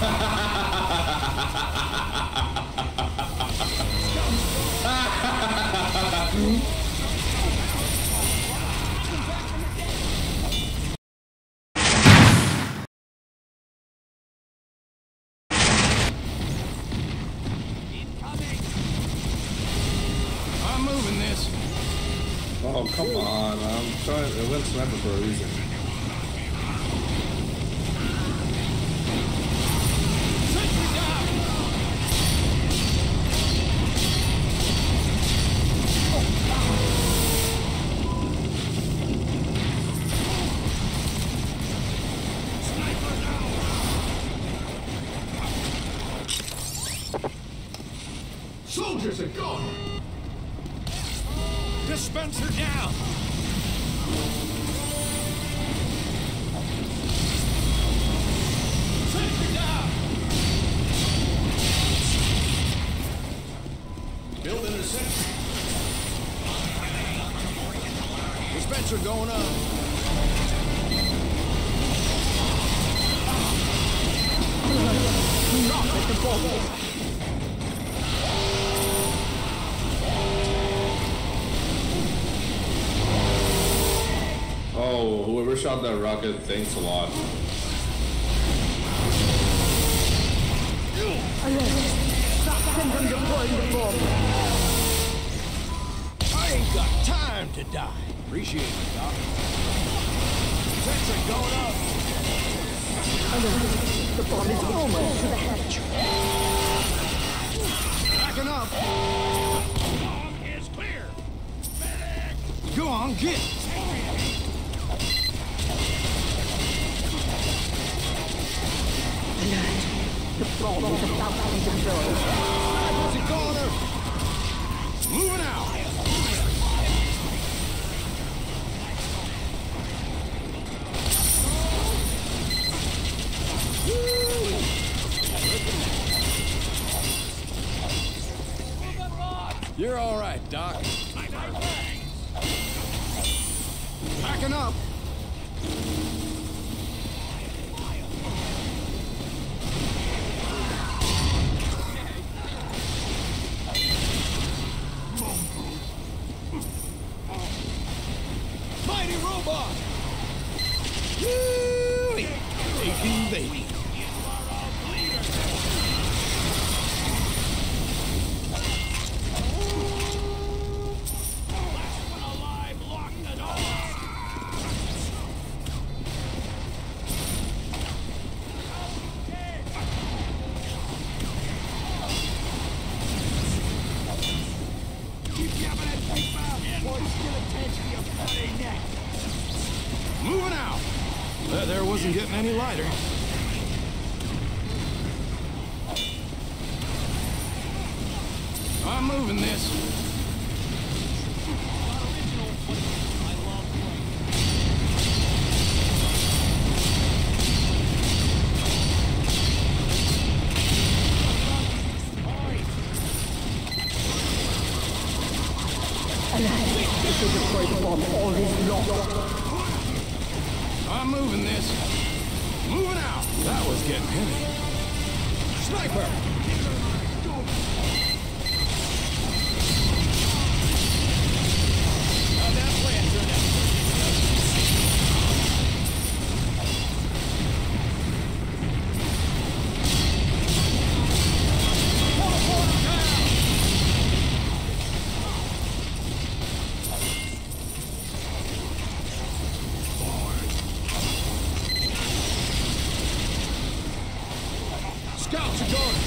Oh, come on. I'm trying. It went sniper for a reason. Soldiers are gone! Dispenser down! Sentry down! Building a sentry. Dispenser going up. Not at the ball. Oh, whoever shot that rocket, thanks a lot. Stop them from deploying the bomb. I ain't got time to die. Appreciate it, Doc. Sentry going up. The bomb is almost to the hatch. Backing up. Bomb is clear. Medic! Go on, get it. The bomb is about to be deployed. Snipers in corner. Moving out. You're all right, Doc. Backing up. Mighty robot! Woo-wee! Taking baby. Moving out! That there wasn't getting any lighter. I'm moving this. If they deploy the bomb, all is lost. I'm moving this. Moving out. That was getting heavy. Sniper! How'd that plan turn out? Scouts are going!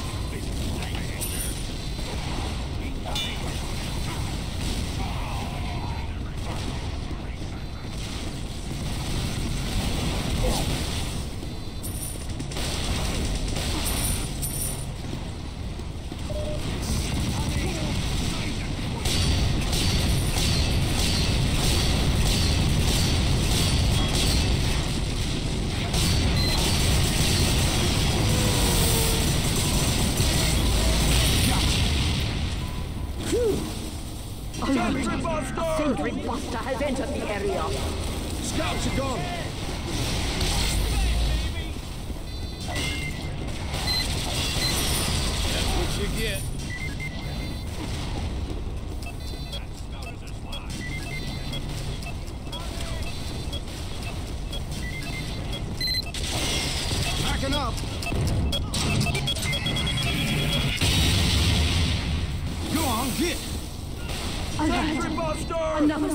Sentry Buster has entered the area. Scouts are gone!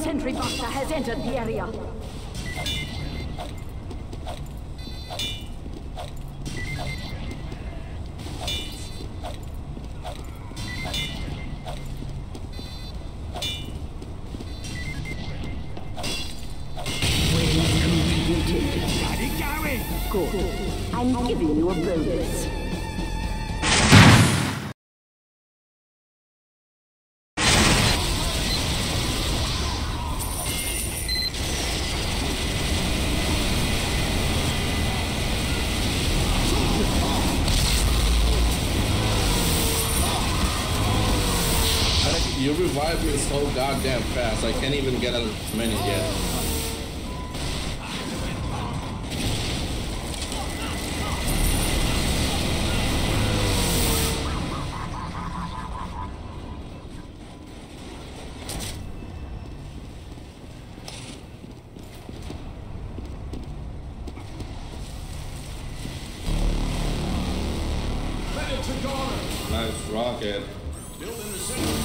sentry buster has entered the area. Got it going! Good. I'm giving you a bonus. You revive me so goddamn fast. I can't even get as many yet. Nice rocket. Building the center.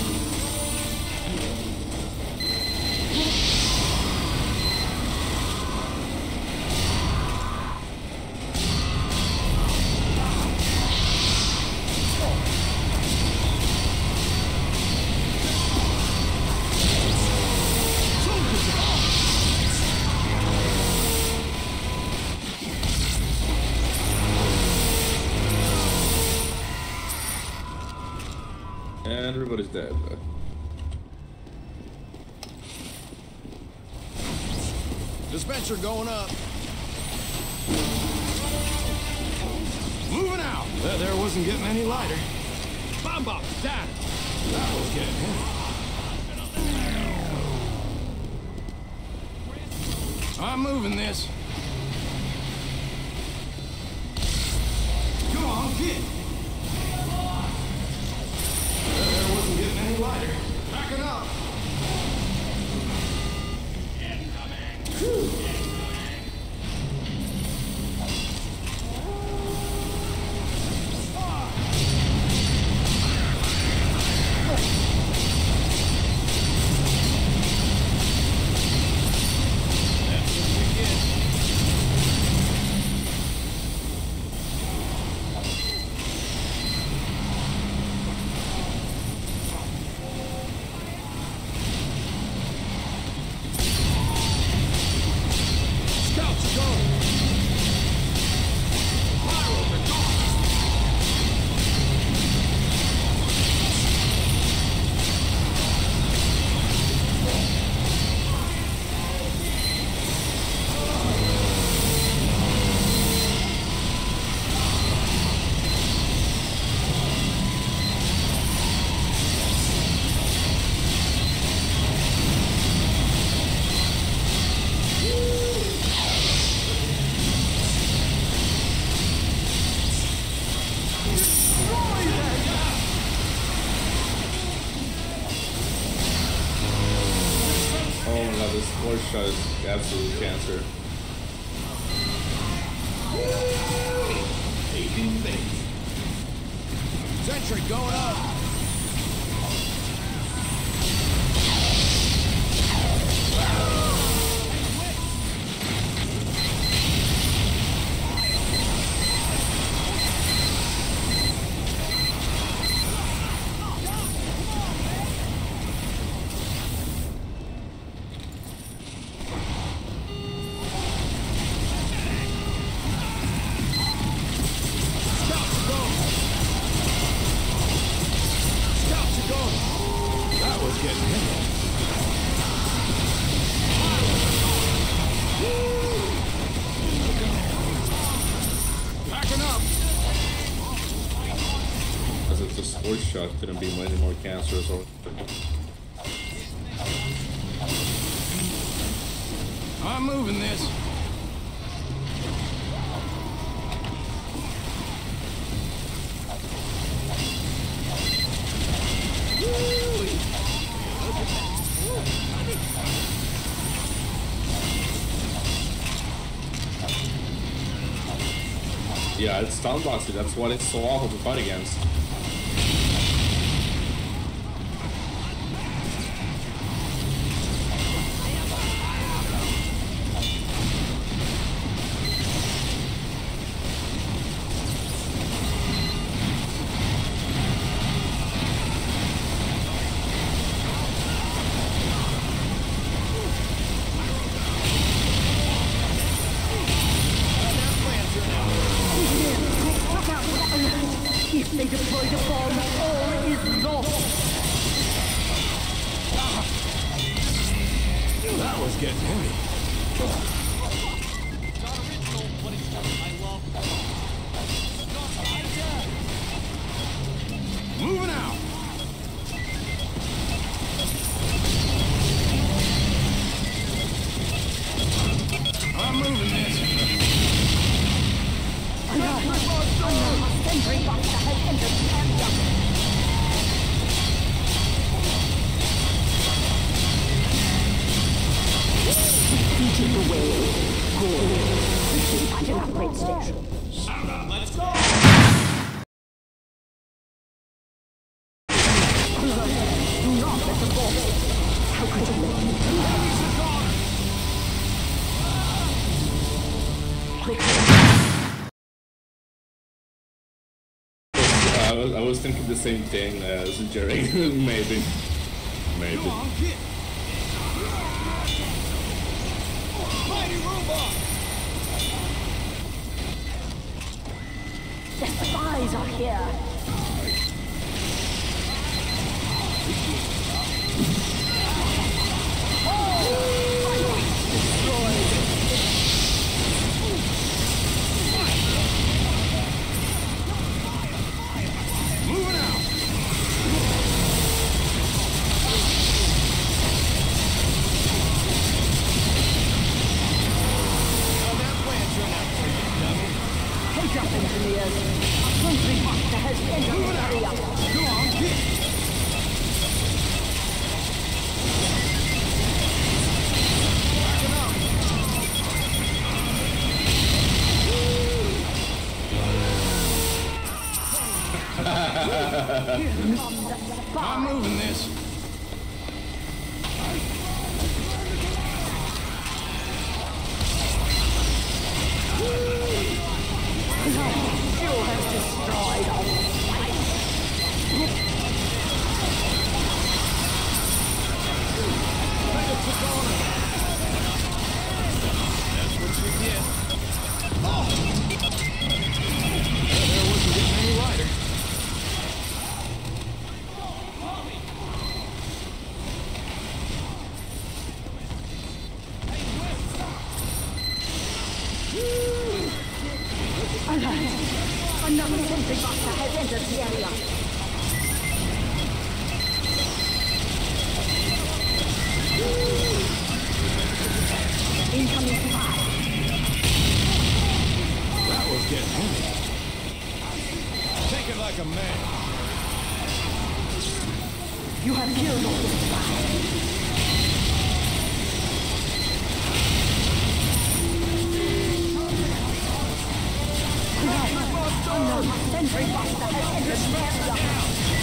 And everybody's dead. Dispenser going up. Moving out. There wasn't getting any lighter. Bomb box down. That was getting heavy. I'm moving this. Come on, kid. There wasn't getting any lighter. Backing up. Shot is absolute cancer. Sentry going up. Shot couldn't be any more cancerous or I'm moving this. yeah, it's stun-boxy. That's what it's so awful to fight against. they deploy the bomb, all is lost. That was getting heavy. Not original, but it's stuff I love. Moving out. I'm moving this. Sentry buster has entered the area. Defeated the wave. Good. At an upgrade station. Let's go! Do not let the ball. How could you let me do that? I was thinking the same thing as JiRiK. Maybe. Come on, get. Mighty robot. The spies are here. Moving out. How'd that plan turn out for you, dummy? Take up, engineers. A sentry buster has entered the area. Go on, get. Backing up. I'm moving this. You have destroyed all fight. That's what you get. Oh! There wasn't getting any lighter. Alert! Another sentry buster has entered the area. Incoming spy. That was getting heavy. Take it like a man. You have killed all the spies. Another sentry buster has entered the area.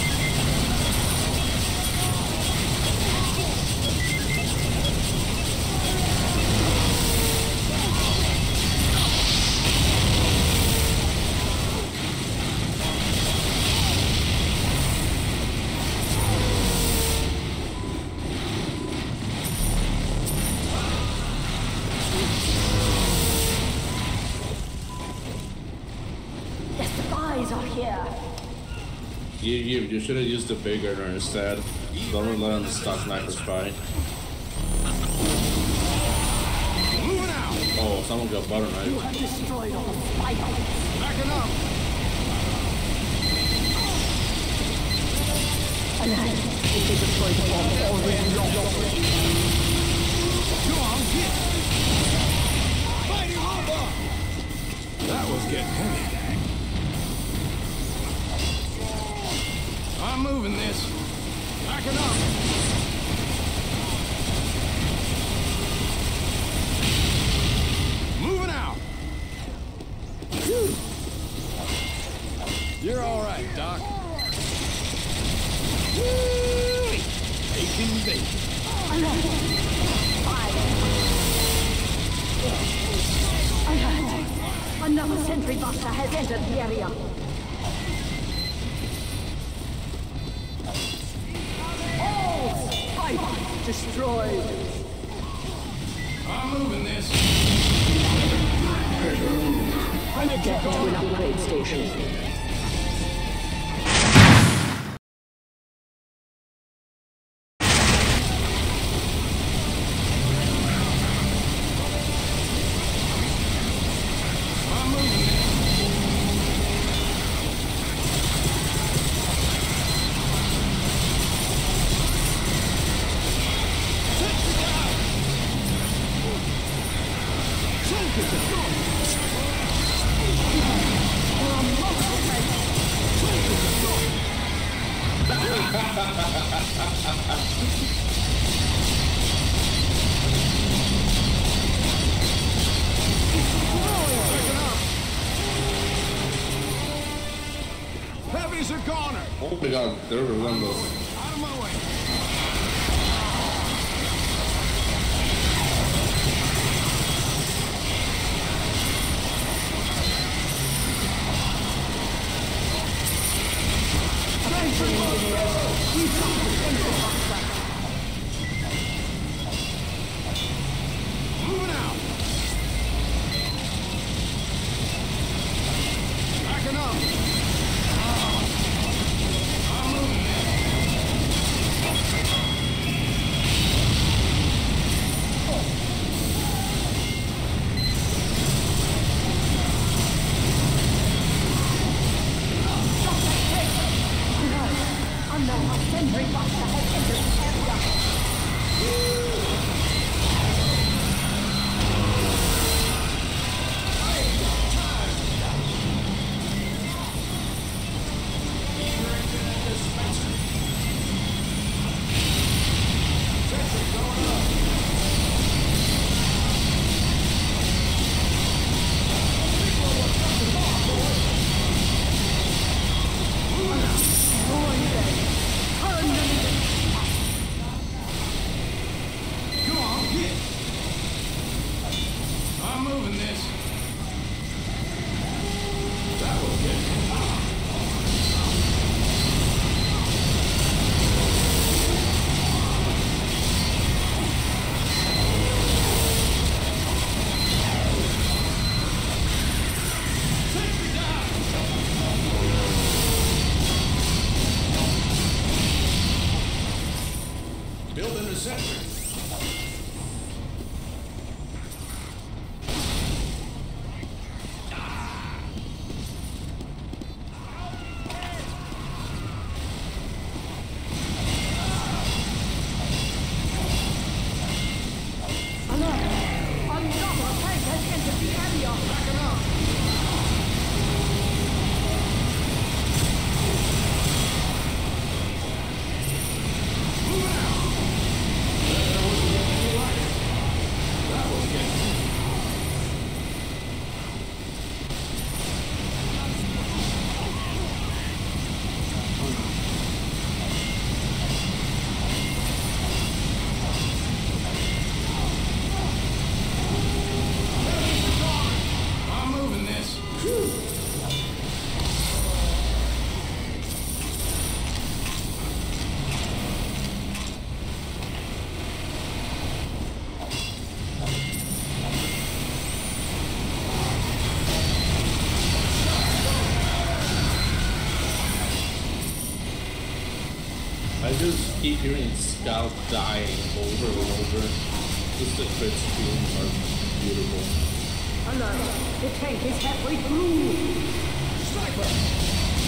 The spies are here. You should have used the big gunner instead. Don't rely on the stock sniper spy. Moving out. Oh, someone got butter You knife. have destroyed all the spies. Backing up. Alert! If they deploy the bomb, all is lost. Go on, get. Mighty robot. That was getting heavy. I'm moving this. Backing up. Moving out. You're all right, Doc. Bacon, bacon. Alert! Fire! Alert! Another sentry buster has entered the area. All spy bots destroyed. I'm moving this. Get to an upgrade station. Heavies are goner. Oh my god, they're relentless. Out of my way. Moving out. Backing up. I'm moving Unknown sentry buster has entered the area. I'm moving this. That was good. Sentry down. Building the sentry. I'm moving this. I just keep hearing Scout dying over and over. Just the crit streams are beautiful. Alert! The tank is halfway through! Sniper!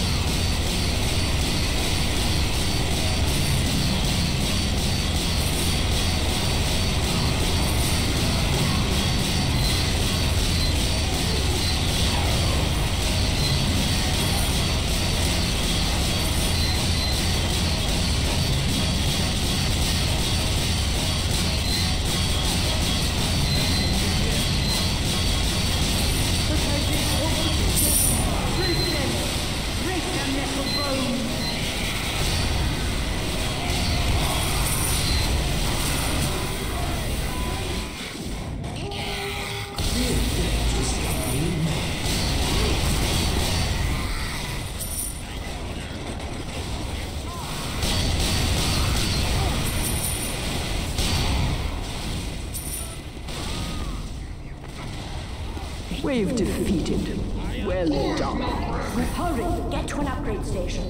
We've defeated. Well done. Hurry, get to an upgrade station.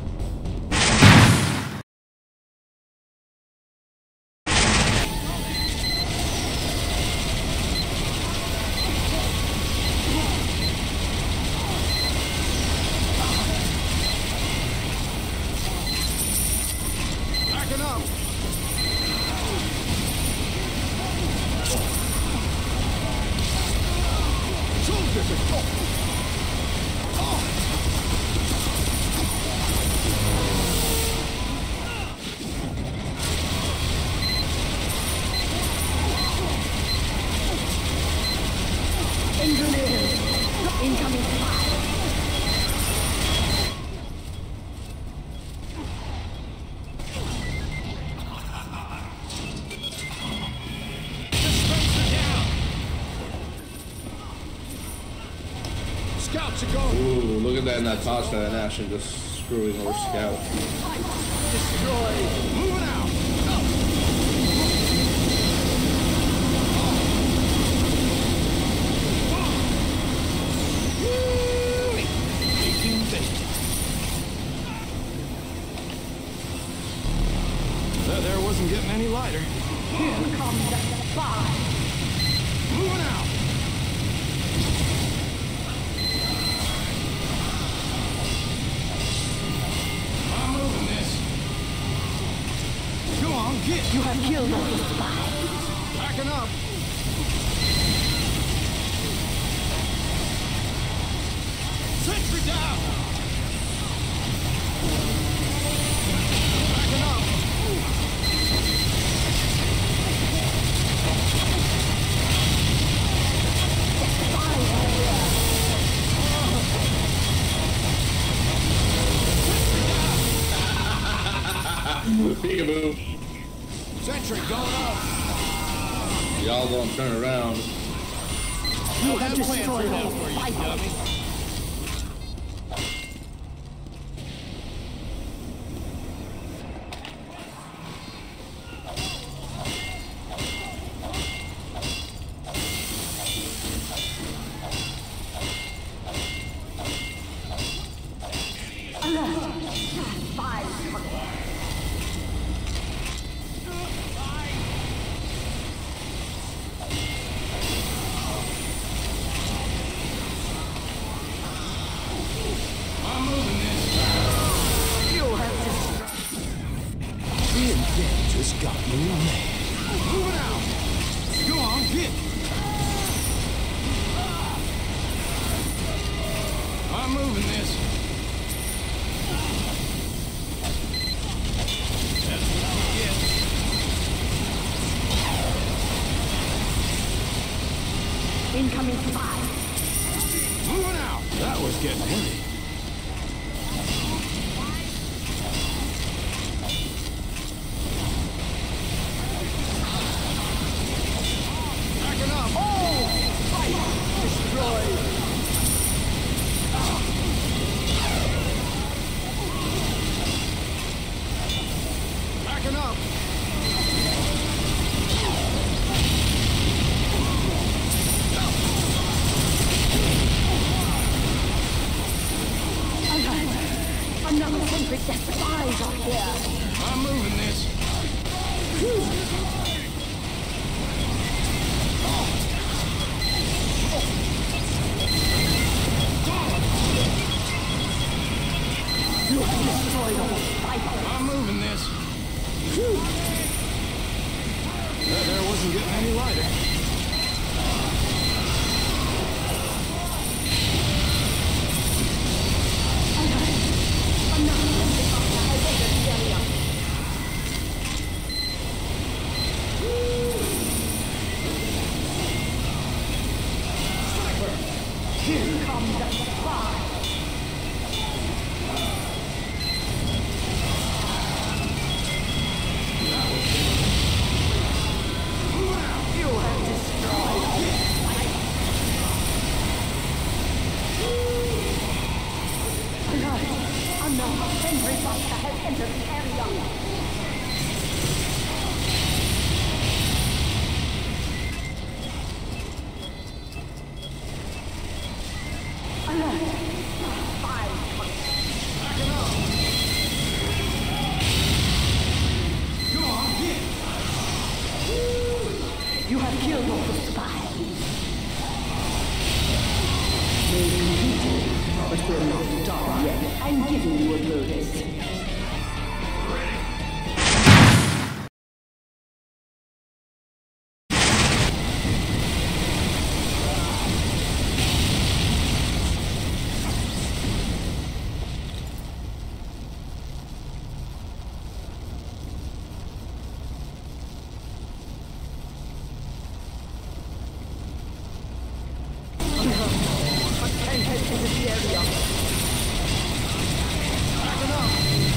Backing up! Incoming fire. Scouts are going. Ooh, look at that Natasha and Ashen just screwing our scout. Destroyed. Moving out. There wasn't getting any lighter. Here comes the spy. Moving out. I'm moving this. Go on, get. You have killed the spy. Backing up. Sentry down. Backing up. Peekaboo. Sentry going up. Y'all gonna turn around. You have destroyed all for you, spy. dummy. I'm moving this. You have destroyed. MvM just got me mad. Moving out. Go on, get. I'm moving this. That's what I'll get. Incoming spy. Moving out. That was getting heavy. Backing up. Destroyed. Backing up. Another sentry set spies up here. I'm moving this. You have destroyed all spy. I'm moving this. There wasn't getting any lighter. Another sentry opera has entered the area. Here comes the spy. You have destroyed all spy. Another sentry buster has entered the area. Alert! Spy coming. Backing up. Go on, get. You have killed all the spies. They completed, but we're not done yet. I'm giving you a bonus. into the area. Backing up.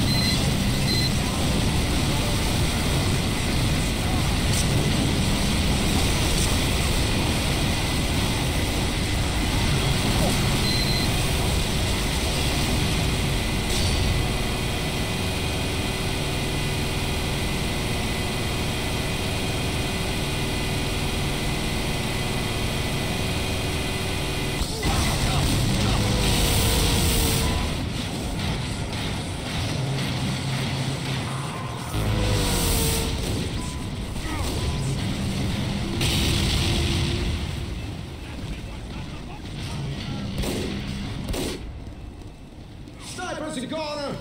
Snipers are gone!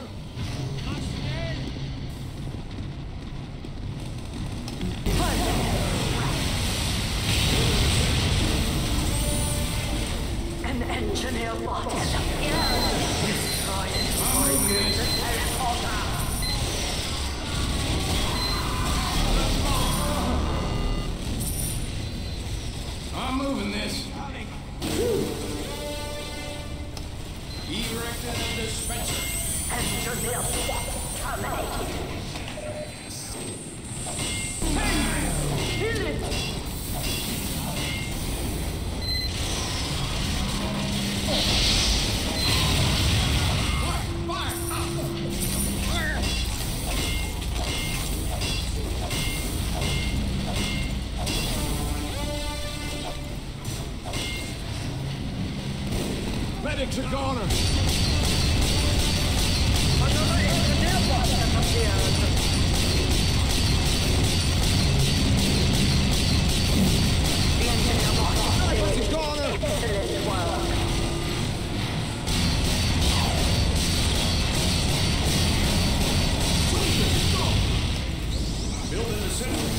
An engineer bot has appeared. Destroyed it before it used the teleporter. I'm moving this. Erected a dispenser. Engineer bot terminated. Kill it! Medics are goner. Another engineer bot has appeared. The engineer bot Snipers did are goner. excellent work. Building the center.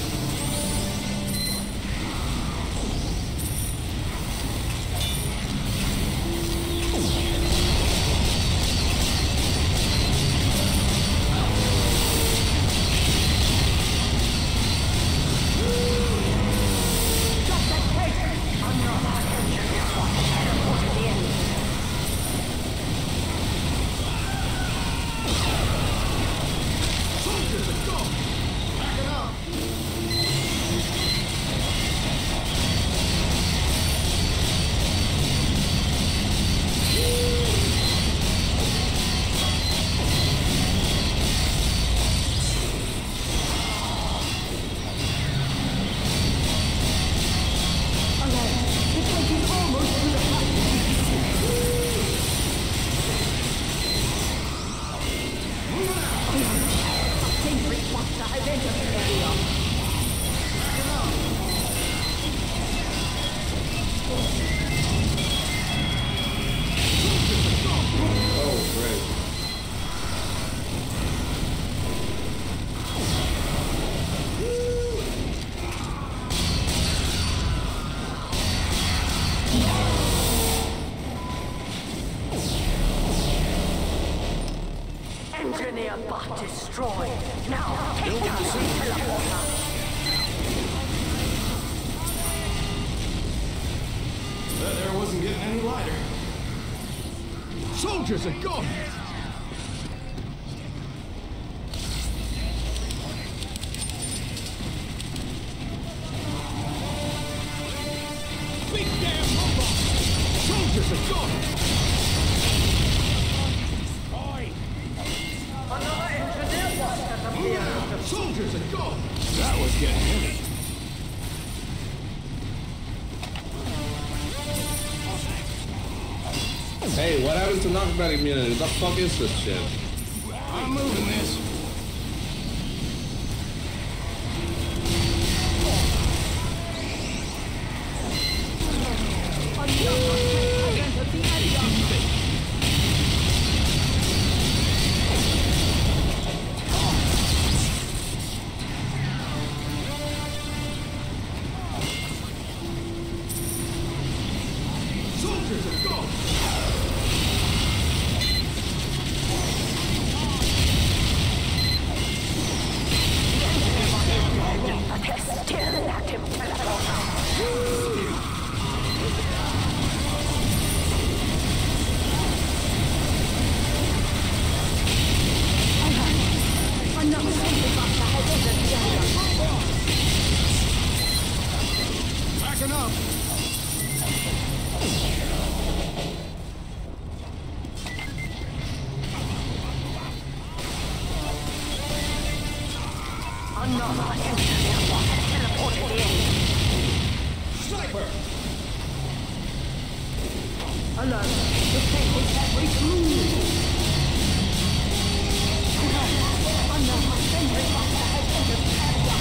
Engineer bot destroyed. Now take down the teleporter. There wasn't getting any lighter. Soldiers are gone! Big damn robot! Soldiers are gone! Another engineer bot has appeared. Soldiers are gone! That was getting heavy. Hey, what happens to knockback immunity? What the fuck is this shit? I'm moving this. Soldiers are gone! Still an active teleporter. Another engineer bot has teleported in. Sniper! Alert. The cables have reached moon. Another sentry bot has entered the area.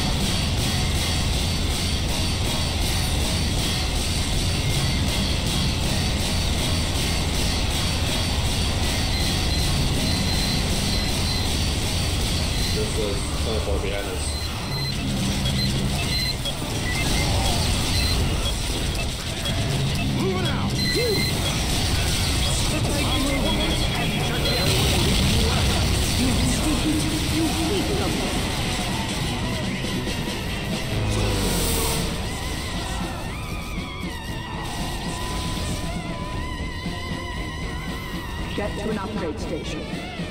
There's a teleport behind us. Moving out. Get to an upgrade station.